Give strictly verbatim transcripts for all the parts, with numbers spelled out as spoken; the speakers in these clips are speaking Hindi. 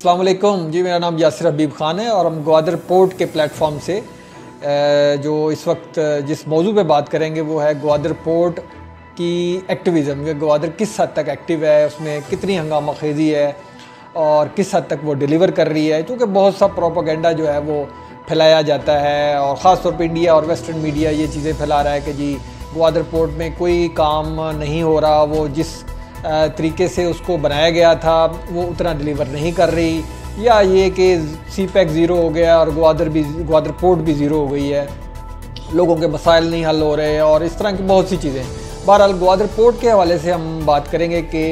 अस्सलाम वालेकुम जी, मेरा नाम यासिर हबीब ख़ान है और हम ग्वादर पोर्ट के प्लेटफॉर्म से जो इस वक्त जिस मौजू पे बात करेंगे वो है ग्वादर पोर्ट की एक्टिविज़म। ये ग्वादर किस हद तक एक्टिव है, उसमें कितनी हंगामा खेज़ी है और किस हद तक वो डिलीवर कर रही है। क्योंकि बहुत सा प्रोपेगेंडा जो है वो फैलाया जाता है और ख़ास तौर पे इंडिया और वेस्टर्न मीडिया ये चीज़ें फैला रहा है कि जी ग्वादर पोर्ट में कोई काम नहीं हो रहा, वो जिस तरीके से उसको बनाया गया था वो उतना डिलीवर नहीं कर रही, या ये कि सी पैक ज़ीरो हो गया और ग्वादर भी ग्वादर पोर्ट भी ज़ीरो हो गई है, लोगों के मसाइल नहीं हल हो रहे और इस तरह की बहुत सी चीज़ें। बहरहाल ग्वादर पोर्ट के हवाले से हम बात करेंगे कि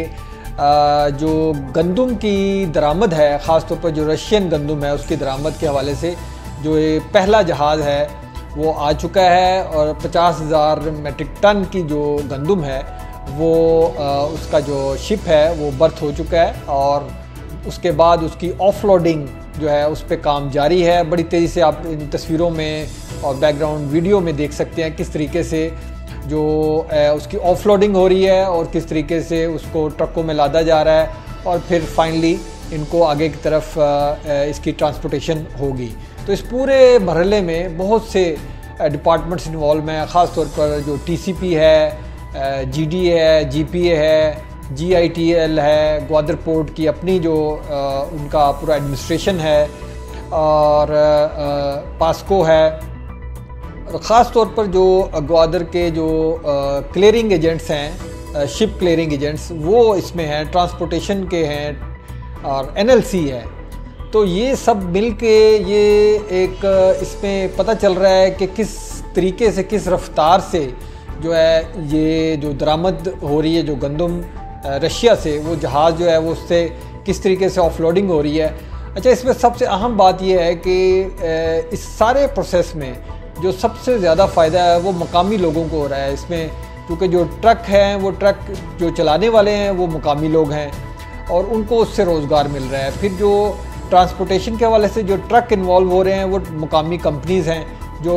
जो गंदम की दरामद है, ख़ास तौर पर जो रशियन गंदम है उसकी दरामद के हवाले से जो ये पहला जहाज़ है वो आ चुका है और पचास हज़ार मेट्रिक टन की जो गंदम है वो आ, उसका जो शिप है वो बर्थ हो चुका है और उसके बाद उसकी ऑफलोडिंग जो है उस पर काम जारी है। बड़ी तेज़ी से आप इन तस्वीरों में और बैकग्राउंड वीडियो में देख सकते हैं किस तरीके से जो आ, उसकी ऑफलोडिंग हो रही है और किस तरीके से उसको ट्रकों में लादा जा रहा है और फिर फाइनली इनको आगे की तरफ आ, इसकी ट्रांसपोर्टेशन होगी। तो इस पूरे मरहले में बहुत से डिपार्टमेंट्स इन्वॉल्व हैं, ख़ास तौर पर जो टी सी पी है, जी डी है, जी पी ए है, जी आई टी एल है, ग्वादर पोर्ट की अपनी जो आ, उनका पूरा एडमिनिस्ट्रेशन है और आ, पास्को है, और ख़ास तौर पर जो ग्वादर के जो क्लियरिंग एजेंट्स हैं, शिप क्लियरिंग एजेंट्स, वो इसमें हैं, ट्रांसपोर्टेशन के हैं और एन एल सी है। तो ये सब मिल के ये एक इसमें पता चल रहा है कि किस तरीके से, किस रफ्तार से जो है ये जो दरामद हो रही है जो गंदम रशिया से, वो जहाज़ जो है वो उससे किस तरीके से ऑफलोडिंग हो रही है। अच्छा, इसमें सबसे अहम बात यह है कि इस सारे प्रोसेस में जो सबसे ज़्यादा फ़ायदा है वो मकामी लोगों को हो रहा है इसमें, क्योंकि जो ट्रक हैं वो ट्रक जो चलाने वाले हैं वो मकामी लोग हैं और उनको उससे रोज़गार मिल रहा है। फिर जो ट्रांसपोर्टेशन के हवाले से जो ट्रक इन्वॉल्व हो रहे हैं वो मकामी कंपनीज़ हैं जो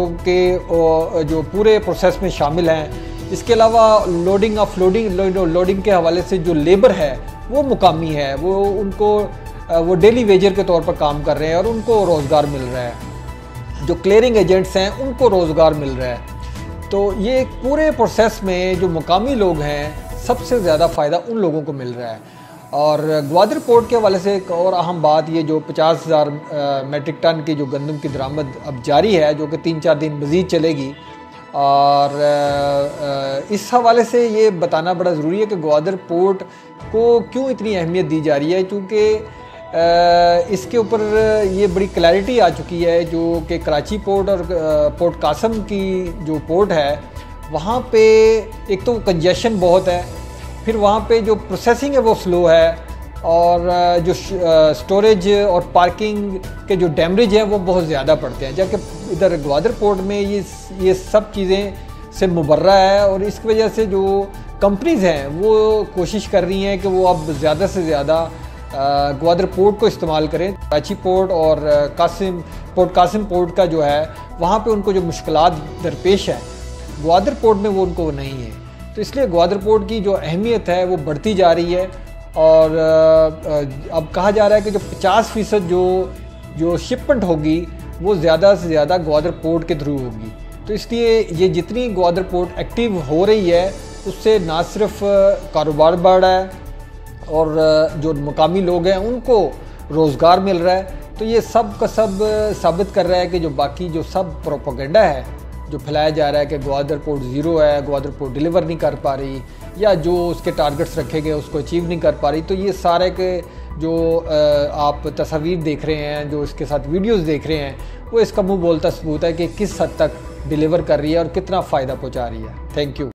कि जो पूरे प्रोसेस में शामिल हैं। इसके अलावा लोडिंग ऑफ लोडिंग लोडिंग के हवाले से जो लेबर है वो मुकामी है, वो उनको वो डेली वेजर के तौर पर काम कर रहे हैं और उनको रोज़गार मिल रहा है। जो क्लियरिंग एजेंट्स हैं उनको रोज़गार मिल रहा है। तो ये पूरे प्रोसेस में जो मुकामी लोग हैं सबसे ज़्यादा फ़ायदा उन लोगों को मिल रहा है। और ग्वादर पोर्ट के हवाले से एक और अहम बात ये जो पचास हज़ार मेट्रिक टन की जो गंदम की दरामद अब जारी है, जो कि तीन चार दिन मज़ीद चलेगी, और आ, इस हवाले से ये बताना बड़ा ज़रूरी है कि ग्वादर पोर्ट को क्यों इतनी अहमियत दी जा रही है, क्योंकि इसके ऊपर ये बड़ी क्लैरिटी आ चुकी है जो कि कराची पोर्ट और पोर्ट कासम की जो पोर्ट है वहाँ पे एक तो कंजेशन बहुत है, फिर वहाँ पे जो प्रोसेसिंग है वो स्लो है और जो स्टोरेज और पार्किंग के जो डैमरेज है वो बहुत ज़्यादा पड़ते हैं, जबकि इधर ग्वादर पोर्ट में ये ये सब चीज़ें से मुबर्रा है। और इसकी वजह से जो कंपनीज़ हैं वो कोशिश कर रही हैं कि वो अब ज़्यादा से ज़्यादा ग्वादर पोर्ट को इस्तेमाल करें। कराची पोर्ट और कासिम पोर्ट कासिम पोर्ट का जो है वहाँ पे उनको जो मुश्किलात दरपेश है ग्वादर पोर्ट में वो उनको नहीं है। तो इसलिए ग्वादर पोर्ट की जो अहमियत है वो बढ़ती जा रही है और अब कहा जा रहा है कि जो पचास फ़ीसद जो जो शिपमेंट होगी वो ज़्यादा से ज़्यादा ग्वादर पोर्ट के थ्रू होगी। तो इसलिए ये जितनी ग्वादर पोर्ट एक्टिव हो रही है उससे ना सिर्फ कारोबार बढ़ रहा है और जो मुकामी लोग हैं उनको रोज़गार मिल रहा है। तो ये सब का सब साबित कर रहा है कि जो बाकी जो सब प्रोपेगेंडा है जो फैलाया जा रहा है कि ग्वादर पोर्ट ज़ीरो है, ग्वादर पोर्ट डिलीवर नहीं कर पा रही, या जो उसके टारगेट्स रखे गए उसको अचीव नहीं कर पा रही, तो ये सारे के जो आप तस्वीर देख रहे हैं, जो इसके साथ वीडियोस देख रहे हैं, वो इसका मुंह बोलता सबूत है कि किस हद तक डिलीवर कर रही है और कितना फ़ायदा पहुंचा रही है। Thank you.